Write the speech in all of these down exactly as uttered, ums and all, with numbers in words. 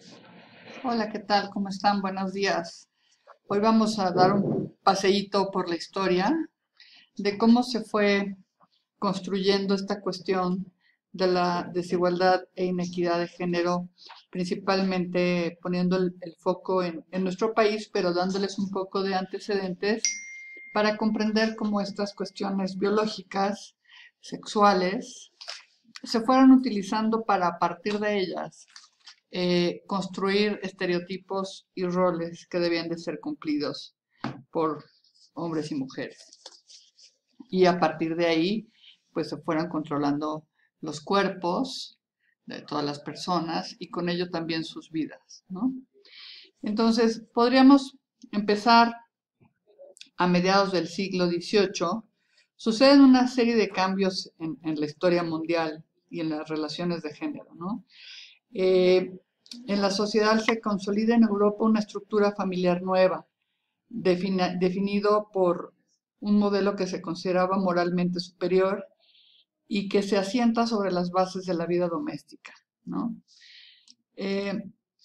Hola, ¿qué tal? ¿Cómo están? Buenos días. Hoy vamos a dar un paseíto por la historia de cómo se fue construyendo esta cuestión de la desigualdad e inequidad de género, principalmente poniendo el, el foco en, en nuestro país, pero dándoles un poco de antecedentes para comprender cómo estas cuestiones biológicas, sexuales, se fueron utilizando para a partir de ellas eh, construir estereotipos y roles que debían de ser cumplidos por hombres y mujeres. Y a partir de ahí, pues se fueron controlando los cuerpos de todas las personas y con ello también sus vidas, ¿no? Entonces, podríamos empezar a mediados del siglo dieciocho. Suceden una serie de cambios en, en la historia mundial y en las relaciones de género, ¿no? Eh, en la sociedad se consolida en Europa una estructura familiar nueva, defina, definido por un modelo que se consideraba moralmente superior y que se asienta sobre las bases de la vida doméstica, ¿no? Eh,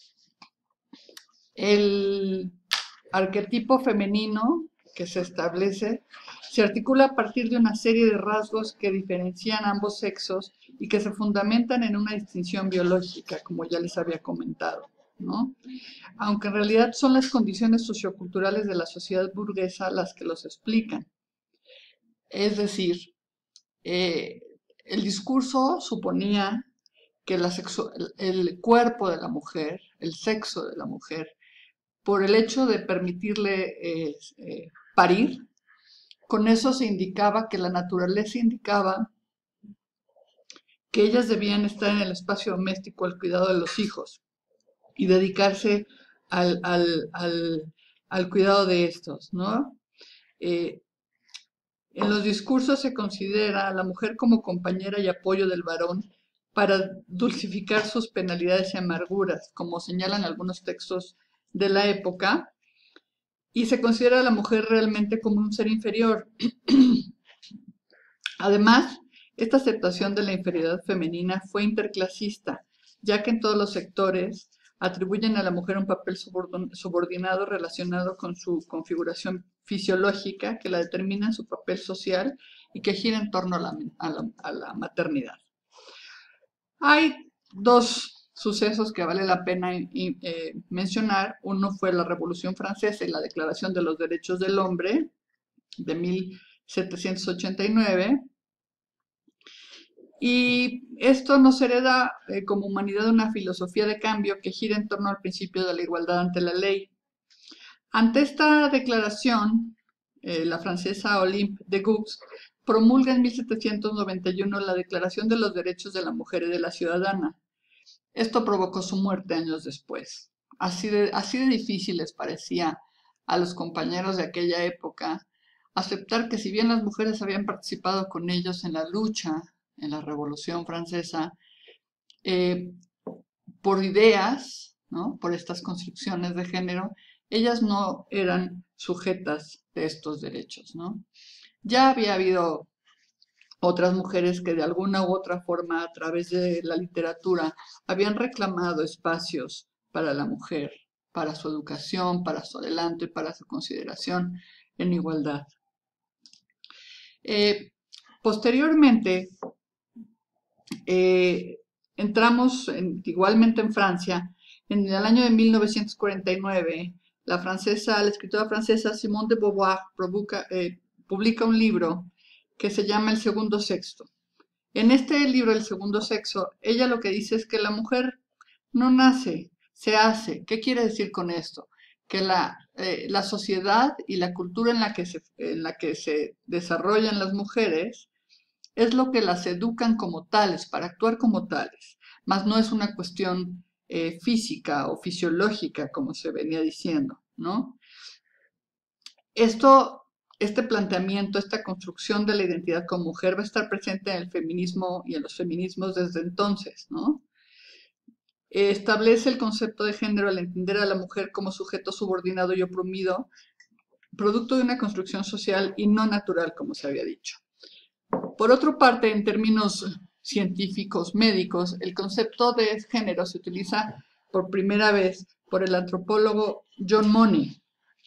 el arquetipo femenino que se establece se articula a partir de una serie de rasgos que diferencian ambos sexos y que se fundamentan en una distinción biológica, como ya les había comentado, ¿no? Aunque en realidad son las condiciones socioculturales de la sociedad burguesa las que los explican. Es decir, eh, el discurso suponía que la sexu el cuerpo de la mujer, el sexo de la mujer, por el hecho de permitirle eh, eh, parir, con eso se indicaba que la naturaleza indicaba que ellas debían estar en el espacio doméstico al cuidado de los hijos y dedicarse al, al, al, al cuidado de estos, ¿no? Eh, en los discursos se considera a la mujer como compañera y apoyo del varón para dulcificar sus penalidades y amarguras, como señalan algunos textos de la época, y se considera a la mujer realmente como un ser inferior. Además, esta aceptación de la inferioridad femenina fue interclasista, ya que en todos los sectores atribuyen a la mujer un papel subordinado relacionado con su configuración fisiológica que la determina en su papel social y que gira en torno a la, a la, a la maternidad. Hay dos sucesos que vale la pena eh, mencionar. Uno fue la Revolución Francesa y la Declaración de los Derechos del Hombre de mil setecientos ochenta y nueve. Y esto nos hereda eh, como humanidad una filosofía de cambio que gira en torno al principio de la igualdad ante la ley. Ante esta declaración, eh, la francesa Olympe de Gouges promulga en mil setecientos noventa y uno la Declaración de los Derechos de la Mujer y de la Ciudadana. Esto provocó su muerte años después. Así de, así de difícil les parecía a los compañeros de aquella época aceptar que si bien las mujeres habían participado con ellos en la lucha, en la Revolución Francesa, eh, por ideas, ¿no? Por estas construcciones de género, ellas no eran sujetas de estos derechos, ¿no? Ya había habido otras mujeres que de alguna u otra forma, a través de la literatura, habían reclamado espacios para la mujer, para su educación, para su adelanto y para su consideración en igualdad. Eh, posteriormente, eh, entramos en, igualmente en Francia, en el año de mil novecientos cuarenta y nueve, la francesa, la escritora francesa Simone de Beauvoir publica, eh, publica un libro que se llama El segundo sexo. En este libro, El segundo sexo, ella lo que dice es que la mujer no nace, se hace. ¿Qué quiere decir con esto? Que la, eh, la sociedad y la cultura en la, que se, en la que se desarrollan las mujeres es lo que las educan como tales, para actuar como tales, mas no es una cuestión eh, física o fisiológica, como se venía diciendo, ¿no? Esto, este planteamiento, esta construcción de la identidad como mujer va a estar presente en el feminismo y en los feminismos desde entonces, ¿no? Establece el concepto de género al entender a la mujer como sujeto subordinado y oprimido, producto de una construcción social y no natural, como se había dicho. Por otra parte, en términos científicos, médicos, el concepto de género se utiliza por primera vez por el antropólogo John Money.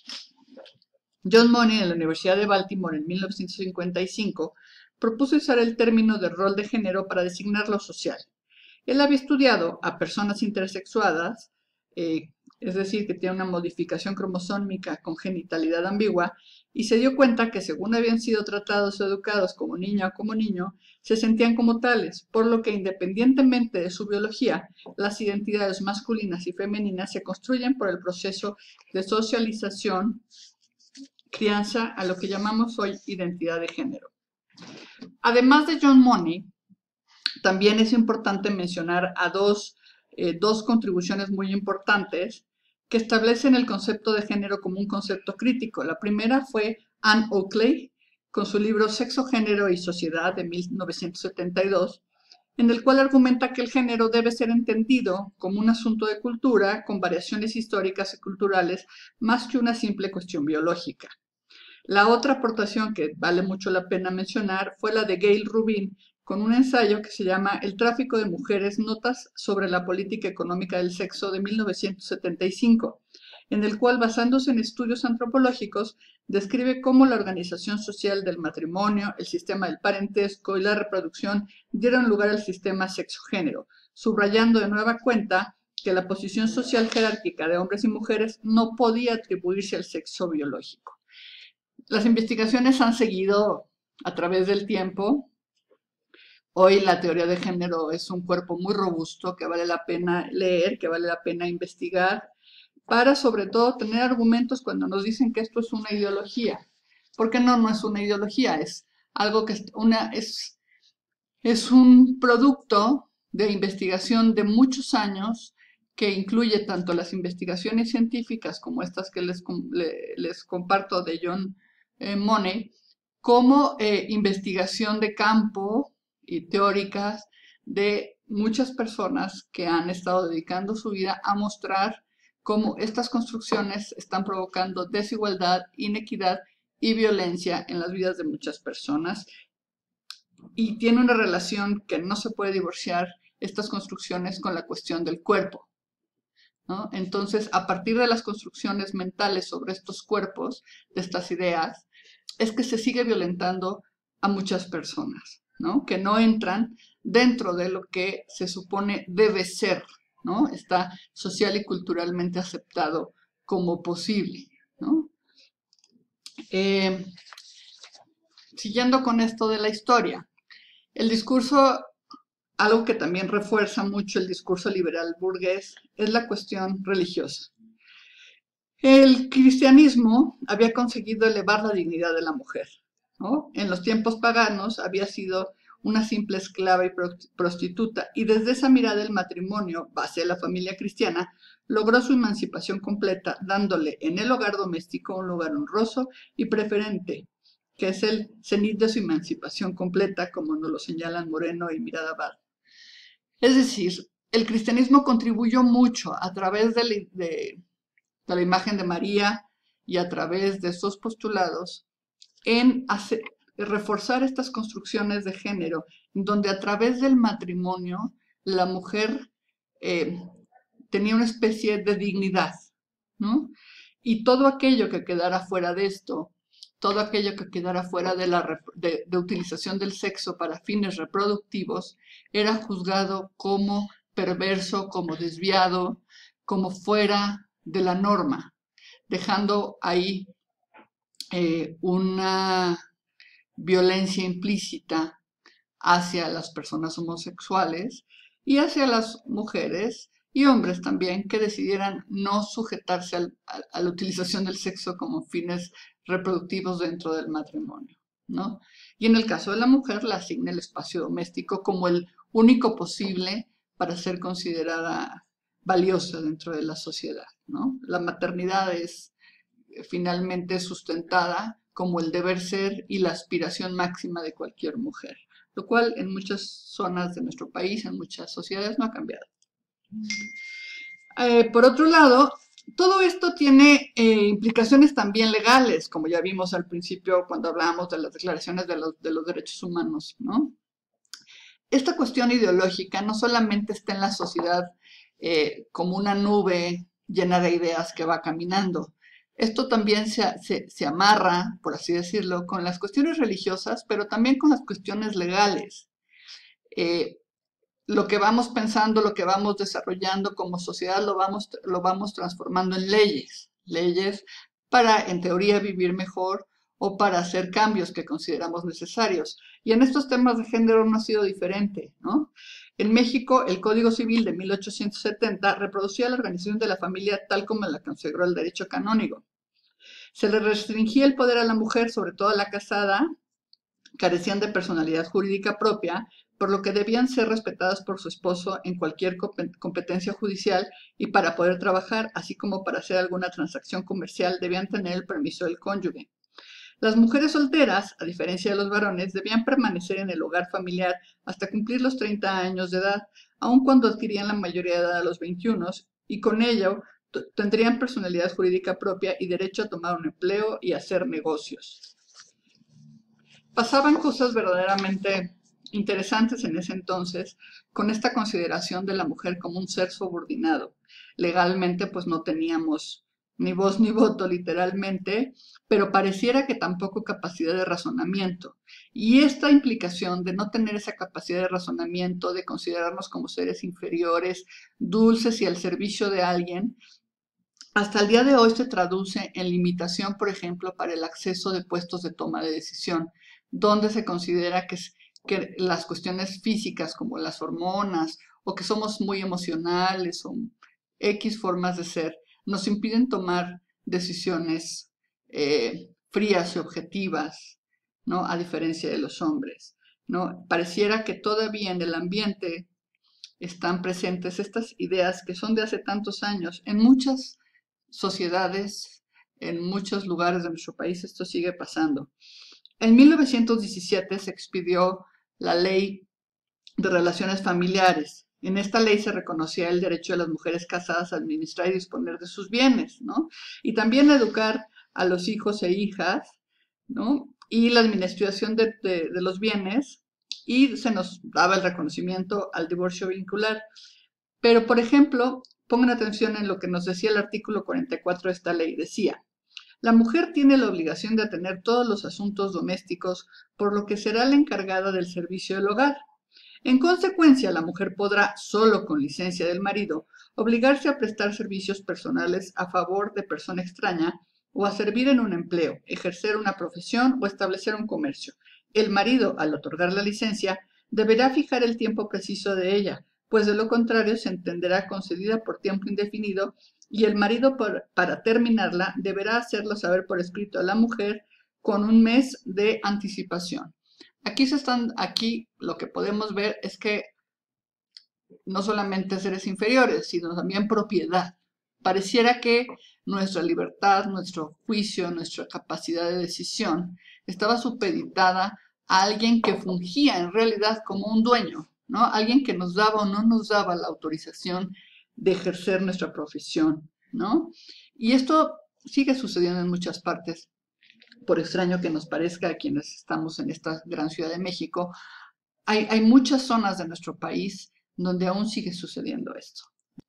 John Money, en la Universidad de Baltimore en mil novecientos cincuenta y cinco, propuso usar el término de rol de género para designar lo social. Él había estudiado a personas intersexuadas, eh, es decir, que tienen una modificación cromosómica con genitalidad ambigua, y se dio cuenta que según habían sido tratados o educados como niña o como niño, se sentían como tales, por lo que independientemente de su biología, las identidades masculinas y femeninas se construyen por el proceso de socialización, crianza, a lo que llamamos hoy identidad de género. Además de John Money, también es importante mencionar a dos, eh, dos contribuciones muy importantes que establecen el concepto de género como un concepto crítico. La primera fue Anne Oakley, con su libro Sexo, Género y Sociedad de mil novecientos setenta y dos, en el cual argumenta que el género debe ser entendido como un asunto de cultura con variaciones históricas y culturales más que una simple cuestión biológica. La otra aportación que vale mucho la pena mencionar fue la de Gail Rubin, con un ensayo que se llama El tráfico de mujeres, notas sobre la política económica del sexo de mil novecientos setenta y cinco, en el cual, basándose en estudios antropológicos, describe cómo la organización social del matrimonio, el sistema del parentesco y la reproducción dieron lugar al sistema sexo-género, subrayando de nueva cuenta que la posición social jerárquica de hombres y mujeres no podía atribuirse al sexo biológico. Las investigaciones han seguido a través del tiempo. Hoy la teoría de género es un cuerpo muy robusto que vale la pena leer, que vale la pena investigar, para sobre todo tener argumentos cuando nos dicen que esto es una ideología. Porque no, no es una ideología, es algo que es, una, es, es un producto de investigación de muchos años que incluye tanto las investigaciones científicas como estas que les, les comparto de John eh, Money, como eh, investigación de campo y teóricas de muchas personas que han estado dedicando su vida a mostrar cómo estas construcciones están provocando desigualdad, inequidad y violencia en las vidas de muchas personas. Y tiene una relación que no se puede divorciar estas construcciones con la cuestión del cuerpo, ¿no? Entonces, a partir de las construcciones mentales sobre estos cuerpos, de estas ideas, es que se sigue violentando a muchas personas, ¿no? Que no entran dentro de lo que se supone debe ser, ¿no? Está social y culturalmente aceptado como posible, ¿no? Eh, siguiendo con esto de la historia, el discurso, algo que también refuerza mucho el discurso liberal burgués, es la cuestión religiosa. El cristianismo había conseguido elevar la dignidad de la mujer, ¿no? En los tiempos paganos había sido una simple esclava y prostituta, y desde esa mirada el matrimonio, base de la familia cristiana, logró su emancipación completa, dándole en el hogar doméstico un lugar honroso y preferente, que es el cenit de su emancipación completa, como nos lo señalan Moreno y Mirada Abad. Es decir, el cristianismo contribuyó mucho a través de, de, de la imagen de María y a través de estos postulados en hacer, reforzar estas construcciones de género, donde a través del matrimonio la mujer eh, tenía una especie de dignidad, ¿no? Y todo aquello que quedara fuera de esto, todo aquello que quedara fuera de la de, de utilización del sexo para fines reproductivos, era juzgado como perverso, como desviado, como fuera de la norma, dejando ahí eh, una violencia implícita hacia las personas homosexuales y hacia las mujeres y hombres también que decidieran no sujetarse al, a, a la utilización del sexo como fines reproductivos dentro del matrimonio, ¿no? Y en el caso de la mujer, la asigna el espacio doméstico como el único posible para ser considerada valiosa dentro de la sociedad, ¿no? La maternidad es eh, finalmente sustentada como el deber ser y la aspiración máxima de cualquier mujer, lo cual en muchas zonas de nuestro país, en muchas sociedades, no ha cambiado. Eh, por otro lado, todo esto tiene eh, implicaciones también legales, como ya vimos al principio cuando hablábamos de las declaraciones de los, de los derechos humanos, ¿no? Esta cuestión ideológica no solamente está en la sociedad eh, como una nube llena de ideas que va caminando. Esto también se, se, se amarra, por así decirlo, con las cuestiones religiosas, pero también con las cuestiones legales. Eh, lo que vamos pensando, lo que vamos desarrollando como sociedad, lo vamos, lo vamos transformando en leyes. Leyes para, en teoría, vivir mejor o para hacer cambios que consideramos necesarios. Y en estos temas de género no ha sido diferente, ¿no? En México, el Código Civil de mil ochocientos setenta reproducía la organización de la familia tal como la consagró el derecho canónico. Se le restringía el poder a la mujer, sobre todo a la casada, carecían de personalidad jurídica propia, por lo que debían ser respetadas por su esposo en cualquier competencia judicial y para poder trabajar, así como para hacer alguna transacción comercial, debían tener el permiso del cónyuge. Las mujeres solteras, a diferencia de los varones, debían permanecer en el hogar familiar hasta cumplir los treinta años de edad, aun cuando adquirían la mayoría de edad a los veintiuno, y con ello tendrían personalidad jurídica propia y derecho a tomar un empleo y hacer negocios. Pasaban cosas verdaderamente interesantes en ese entonces con esta consideración de la mujer como un ser subordinado. Legalmente pues no teníamos ni voz ni voto literalmente, pero pareciera que tampoco capacidad de razonamiento. Y esta implicación de no tener esa capacidad de razonamiento, de considerarnos como seres inferiores, dulces y al servicio de alguien, hasta el día de hoy se traduce en limitación, por ejemplo, para el acceso de puestos de toma de decisión, donde se considera que, que las cuestiones físicas como las hormonas o que somos muy emocionales o X formas de ser, nos impiden tomar decisiones eh, frías y objetivas, ¿no? A diferencia de los hombres, ¿no? Pareciera que todavía en el ambiente están presentes estas ideas que son de hace tantos años. En muchas sociedades, en muchos lugares de nuestro país esto sigue pasando. En mil novecientos diecisiete se expidió la Ley de Relaciones Familiares. En esta ley se reconocía el derecho de las mujeres casadas a administrar y disponer de sus bienes, ¿no? Y también a educar a los hijos e hijas, ¿no? Y la administración de, de, de los bienes, y se nos daba el reconocimiento al divorcio vincular. Pero, por ejemplo, pongan atención en lo que nos decía el artículo cuarenta y cuatro de esta ley. Decía: la mujer tiene la obligación de atender todos los asuntos domésticos, por lo que será la encargada del servicio del hogar. En consecuencia, la mujer podrá, solo con licencia del marido, obligarse a prestar servicios personales a favor de persona extraña o a servir en un empleo, ejercer una profesión o establecer un comercio. El marido, al otorgar la licencia, deberá fijar el tiempo preciso de ella, pues de lo contrario se entenderá concedida por tiempo indefinido y el marido, por, para terminarla, deberá hacerlo saber por escrito a la mujer con un mes de anticipación. Aquí, se están, aquí lo que podemos ver es que no solamente seres inferiores, sino también propiedad. Pareciera que nuestra libertad, nuestro juicio, nuestra capacidad de decisión estaba supeditada a alguien que fungía en realidad como un dueño, ¿no? Alguien que nos daba o no nos daba la autorización de ejercer nuestra profesión, ¿no? Y esto sigue sucediendo en muchas partes. Por extraño que nos parezca a quienes estamos en esta gran ciudad de México, hay, hay muchas zonas de nuestro país donde aún sigue sucediendo esto.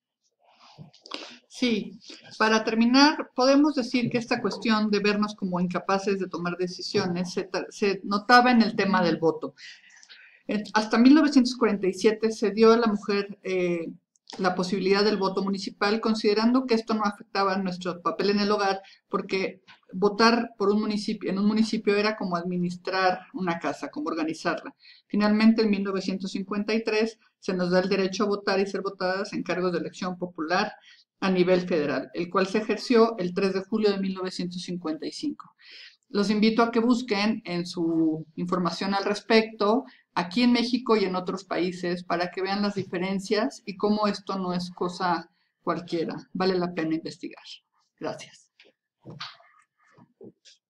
Sí, para terminar, podemos decir que esta cuestión de vernos como incapaces de tomar decisiones se, se notaba en el tema del voto. Hasta mil novecientos cuarenta y siete se dio a la mujer eh, la posibilidad del voto municipal, considerando que esto no afectaba nuestro papel en el hogar, porque votar por un municipio, en un municipio era como administrar una casa, como organizarla. Finalmente, en mil novecientos cincuenta y tres, se nos da el derecho a votar y ser votadas en cargos de elección popular a nivel federal, el cual se ejerció el tres de julio de mil novecientos cincuenta y cinco. Los invito a que busquen en su información al respecto, aquí en México y en otros países, para que vean las diferencias y cómo esto no es cosa cualquiera. Vale la pena investigar. Gracias.